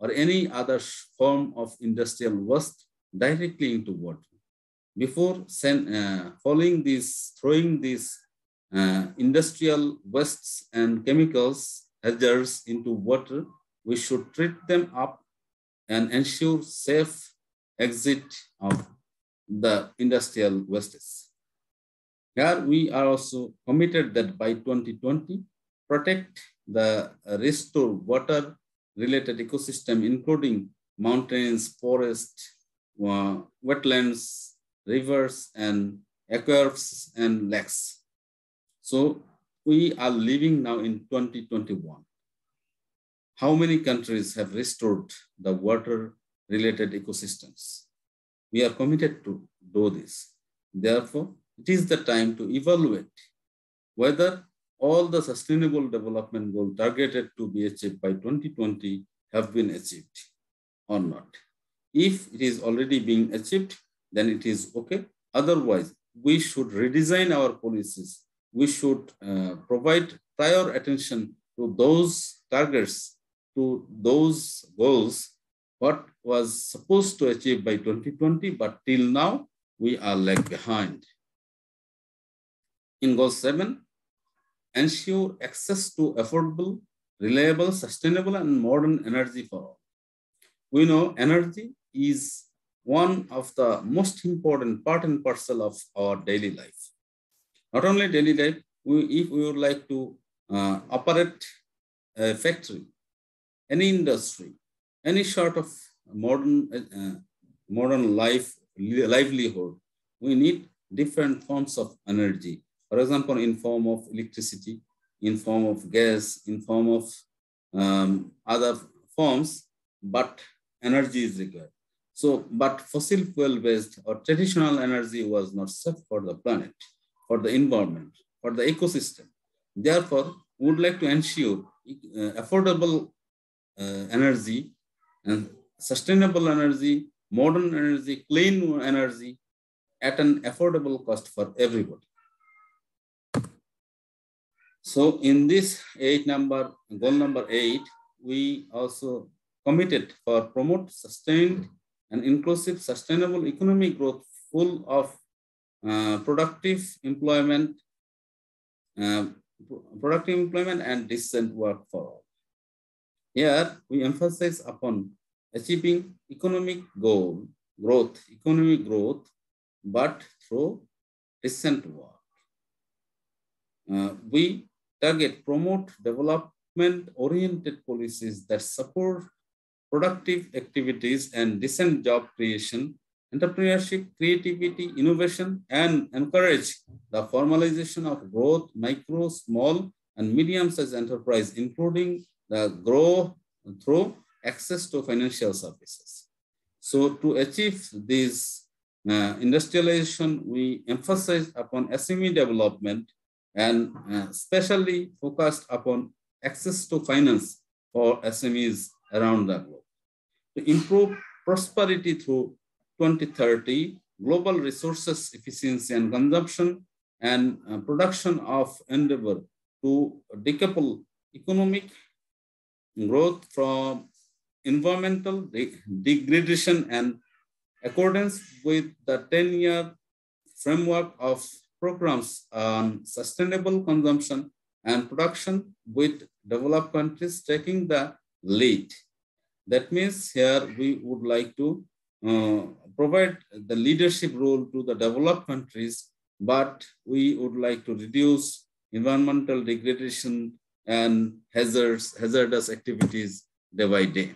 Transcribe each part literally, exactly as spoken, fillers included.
or any other form of industrial waste directly into water. Before send, uh, following these, throwing these uh, industrial wastes and chemicals hazards into water, we should treat them up and ensure safe exit of the industrial wastes. Here we are also committed that by twenty twenty, protect the restore water related ecosystem, including mountains, forests, uh, wetlands, rivers, and aquifers and lakes. So we are living now in twenty twenty-one. How many countries have restored the water related ecosystems? We are committed to do this. Therefore, it is the time to evaluate whether all the sustainable development goals targeted to be achieved by twenty twenty have been achieved or not. If it is already being achieved, then it is okay. Otherwise, we should redesign our policies. We should uh, provide prior attention to those targets, to those goals, what was supposed to achieve by twenty twenty, but till now, we are lag behind. In goal seven, ensure access to affordable, reliable, sustainable, and modern energy for all. We know energy is one of the most important part and parcel of our daily life. Not only daily life, we, if we would like to uh, operate a factory, any industry, any sort of modern, uh, modern life, livelihood, we need different forms of energy. For example, in form of electricity, in form of gas, in form of um, other forms, but energy is required. So, but fossil fuel-based or traditional energy was not safe for the planet, for the environment, for the ecosystem. Therefore, we would like to ensure uh, affordable uh, energy and sustainable energy, modern energy, clean energy at an affordable cost for everybody. So in this eight number, goal number eight, we also committed for promote sustained and inclusive sustainable economic growth full of uh, productive employment, uh, productive employment and decent work for all. Here we emphasize upon achieving economic goal, growth, economic growth, but through decent work. Uh, we target, promote development-oriented policies that support productive activities and decent job creation, entrepreneurship, creativity, innovation, and encourage the formalization of growth, micro, small, and medium-sized enterprise, including the growth through access to financial services. So to achieve this uh, industrialization, we emphasize upon S M E development and uh, especially focused upon access to finance for S M Es around the globe. To improve prosperity through twenty thirty, global resources efficiency and consumption and uh, production of endeavor to decouple economic growth from environmental de degradation and accordance with the ten-year framework of programs on sustainable consumption and production with developed countries taking the lead. That means here we would like to uh, provide the leadership role to the developed countries, but we would like to reduce environmental degradation and hazards, hazardous activities day by day.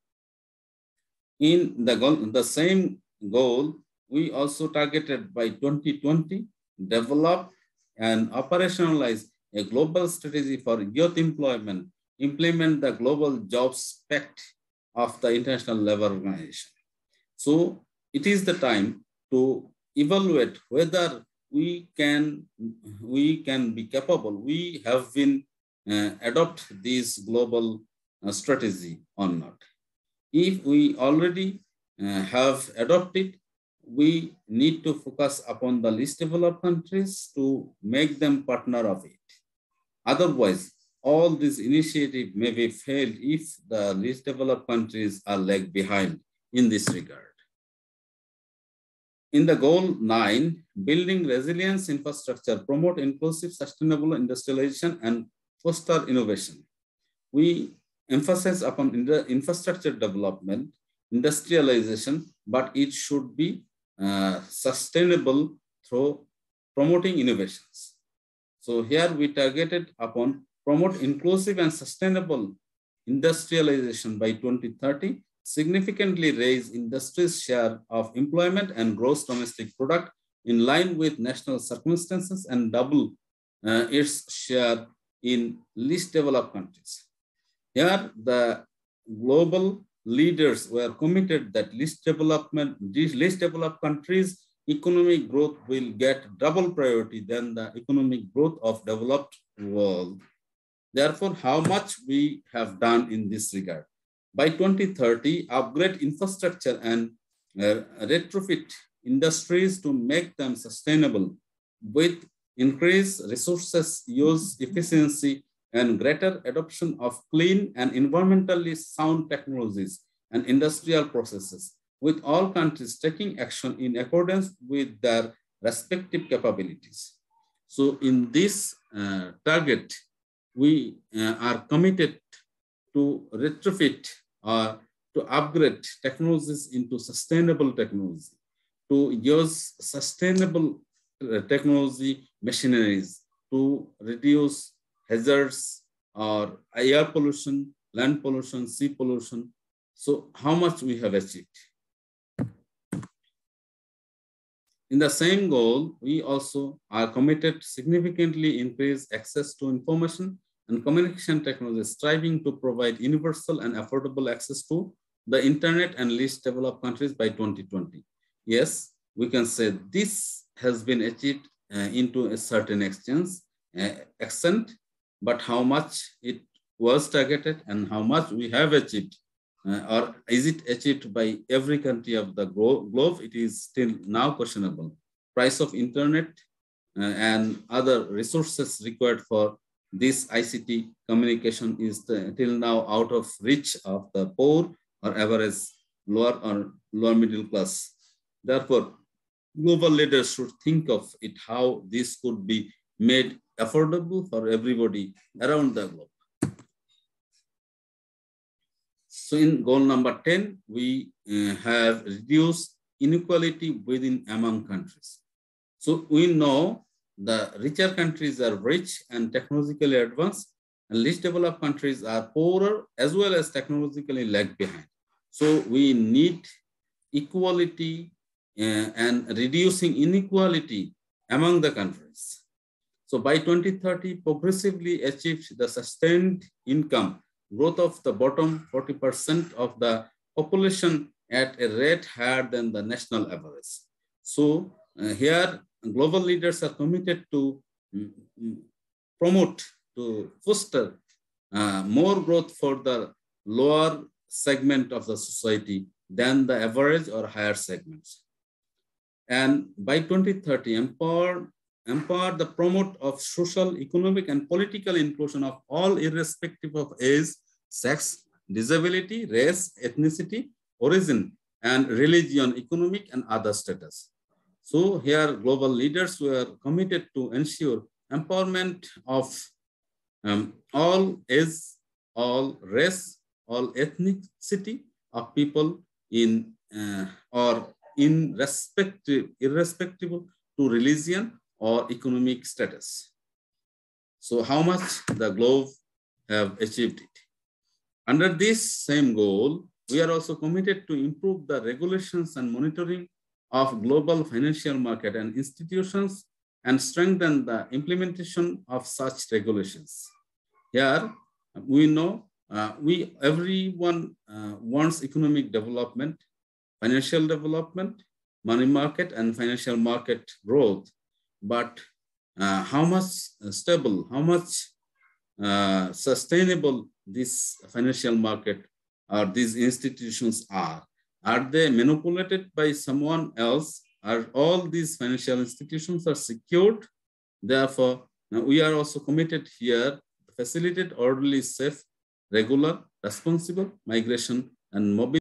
In the, goal, the same goal, we also targeted by twenty twenty, develop and operationalize a global strategy for youth employment, implement the global jobs pact of the International Labour Organization. So it is the time to evaluate whether we can, we can be capable, we have been uh, adopt this global uh, strategy or not. If we already uh, have adopted, we need to focus upon the least developed countries to make them partner of it. Otherwise, all these initiatives may be failed if the least developed countries are lag behind in this regard. In the goal nine, building resilience infrastructure, promote inclusive, sustainable industrialization and foster innovation. We emphasize upon infrastructure development, industrialization, but it should be uh, sustainable through promoting innovations. So here we targeted upon promote inclusive and sustainable industrialization by twenty thirty, significantly raise industry's share of employment and gross domestic product in line with national circumstances and double uh, its share in least developed countries. Here, the global leaders were committed that least development, these least developed countries' economic growth will get double priority than the economic growth of developed world. Therefore, how much we have done in this regard? By twenty thirty, upgrade infrastructure and uh, retrofit industries to make them sustainable with increased resources use efficiency and greater adoption of clean and environmentally sound technologies and industrial processes, with all countries taking action in accordance with their respective capabilities. So in this uh, target, we uh, are committed to retrofit or to upgrade technologies into sustainable technology, to use sustainable uh, technology machineries to reduce hazards or air pollution, land pollution, sea pollution. So how much we have achieved? In the same goal, we also are committed to significantly increase access to information and communication technology, striving to provide universal and affordable access to the internet and least developed countries by twenty twenty. Yes, we can say this has been achieved uh, into a certain extent, uh, extent, but how much it was targeted and how much we have achieved, uh, or is it achieved by every country of the globe, it is still now questionable. Price of internet uh, and other resources required for this I C T communication is the, till now out of reach of the poor or average lower or lower middle class. Therefore, global leaders should think of it how this could be made affordable for everybody around the globe. So in goal number ten, we uh, have reduced inequality within among countries. So we know the richer countries are rich and technologically advanced, and least developed countries are poorer as well as technologically lag behind. So we need equality uh, and reducing inequality among the countries. So by twenty thirty, progressively achieved the sustained income growth of the bottom forty percent of the population at a rate higher than the national average. So uh, here, global leaders are committed to um, promote, to foster uh, more growth for the lower segment of the society than the average or higher segments. And by twenty thirty, empower, empower the promote of social, economic, and political inclusion of all irrespective of age, sex, disability, race, ethnicity, origin, and religion, economic, and other status. So here, global leaders were committed to ensure empowerment of um, all age, all race, all ethnicity of people in uh, or in respective, irrespective to religion or economic status. So how much the globe have achieved it? Under this same goal, we are also committed to improve the regulations and monitoring of global financial market and institutions and strengthen the implementation of such regulations. Here, we know uh, we everyone uh, wants economic development, financial development, money market, and financial market growth. But uh, how much stable, how much uh, sustainable this financial market or these institutions are? Are they manipulated by someone else? Are all these financial institutions are secured? Therefore, now we are also committed here facilitate orderly, safe, regular, responsible migration and mobility